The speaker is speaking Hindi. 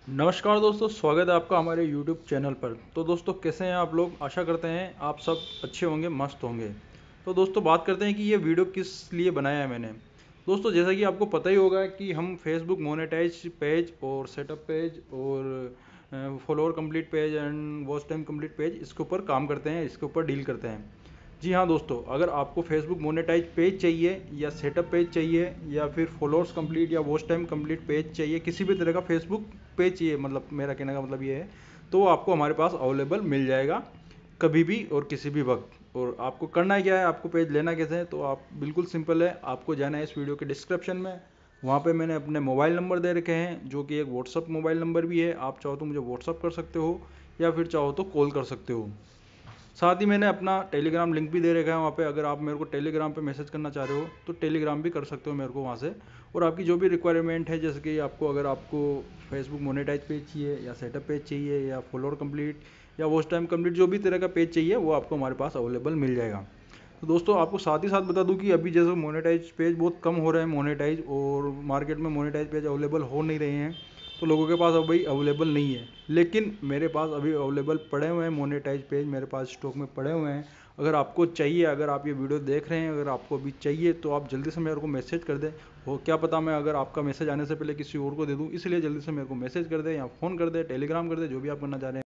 नमस्कार दोस्तों, स्वागत है आपका हमारे YouTube चैनल पर। तो दोस्तों, कैसे हैं आप लोग? आशा करते हैं आप सब अच्छे होंगे, मस्त होंगे। तो दोस्तों, बात करते हैं कि ये वीडियो किस लिए बनाया है मैंने। दोस्तों, जैसा कि आपको पता ही होगा कि हम फेसबुक मोनेटाइज पेज और सेटअप पेज और follower complete page and watch time complete page, इसके ऊपर काम करते हैं, इसके ऊपर डील करते हैं। जी हाँ दोस्तों, अगर आपको फेसबुक मोनेटाइज पेज चाहिए या सेटअप पेज चाहिए या फिर फॉलोअर्स कंप्लीट या वॉच टाइम कंप्लीट पेज चाहिए, किसी भी तरह का फेसबुक पेज चाहिए, मतलब मेरा कहने का मतलब ये है, तो वो आपको हमारे पास अवेलेबल मिल जाएगा कभी भी और किसी भी वक्त। और आपको करना क्या है, आपको पेज लेना कैसे है, तो आप बिल्कुल सिंपल है, आपको जाना है इस वीडियो के डिस्क्रिप्शन में। वहाँ पे मैंने अपने मोबाइल नंबर दे रखे हैं, जो कि एक व्हाट्सअप मोबाइल नंबर भी है। आप चाहो तो मुझे व्हाट्सअप कर सकते हो या फिर चाहो तो कॉल कर सकते हो। साथ ही मैंने अपना टेलीग्राम लिंक भी दे रखा है वहाँ पे। अगर आप मेरे को टेलीग्राम पे मैसेज करना चाह रहे हो तो टेलीग्राम भी कर सकते हो मेरे को वहाँ से। और आपकी जो भी रिक्वायरमेंट है, जैसे कि आपको फेसबुक मोनेटाइज पेज चाहिए या सेटअप पेज चाहिए या फॉलोअर कंप्लीट या वॉच टाइम कंप्लीट, जो भी तरह का पेज चाहिए वो आपको हमारे पास अवेलेबल मिल जाएगा। तो दोस्तों, आपको साथ ही साथ बता दूं कि अभी जैसे मोनेटाइज पेज बहुत कम हो रहे हैं मोनेटाइज, और मार्केट में मोनेटाइज पेज अवेलेबल हो नहीं रहे हैं, तो लोगों के पास अभी अवेलेबल नहीं है। लेकिन मेरे पास अभी अवेलेबल पड़े हुए हैं मोनेटाइज पेज, मेरे पास स्टॉक में पड़े हुए हैं। अगर आपको चाहिए, अगर आप ये वीडियो देख रहे हैं, अगर आपको अभी चाहिए, तो आप जल्दी से मेरे को मैसेज कर दें। हो क्या पता मैं अगर आपका मैसेज आने से पहले किसी और को दे दूं, इसलिए जल्दी से मेरे को मैसेज कर दें या फ़ोन कर दें, टेलीग्राम कर दें, जो भी आप करना चाह रहे हैं।